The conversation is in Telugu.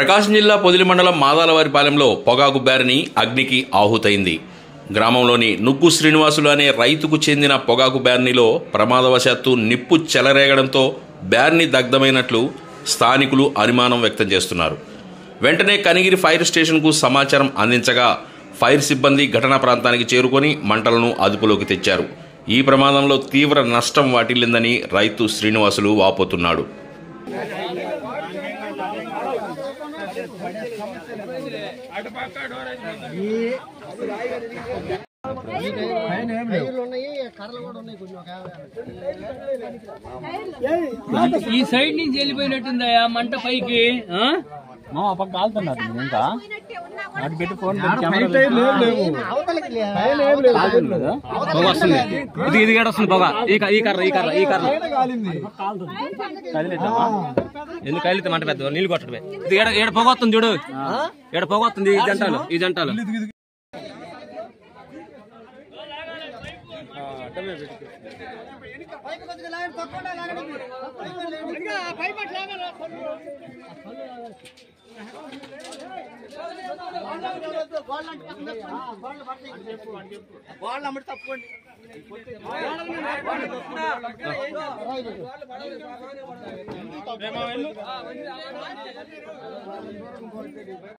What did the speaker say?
ప్రకాశం జిల్లా పొదిలి మండలం మాదాలవారిపాలెంలో పొగాకు బ్యారిని అగ్నికి ఆహుతైంది. గ్రామంలోని నుగ్గు శ్రీనివాసులు అనే రైతుకు చెందిన పొగాకు బ్యారినిలో ప్రమాదవశాత్తు నిప్పు చెలరేగడంతో బ్యారిని దగ్ధమైనట్లు స్థానికులు అనుమానం వ్యక్తం చేస్తున్నారు. వెంటనే కనిగిరి ఫైర్ స్టేషన్కు సమాచారం అందించగా ఫైర్ సిబ్బంది ఘటనా ప్రాంతానికి చేరుకొని మంటలను అదుపులోకి తెచ్చారు. ఈ ప్రమాదంలో తీవ్ర నష్టం వాటిల్లిందని రైతు శ్రీనివాసులు వాపోతున్నాడు. ఈ సైడ్ నుంచి వెళ్ళిపోయినట్టుందయా మంట పైకి. మా పక్క కాలుతున్నారు ఇంకా అటు పెట్టి ఫోన్ వస్తుంది. ఇది వస్తుంది పొగ. ఈ కర్ర ఎందుకు కాలితే మంట పెద్ద నీళ్ళు కొట్టడమే. ఇది ఏడ పొగ వస్తుంది చూడు, ఏడ పొగ వస్తుంది. ఈ జంటాలు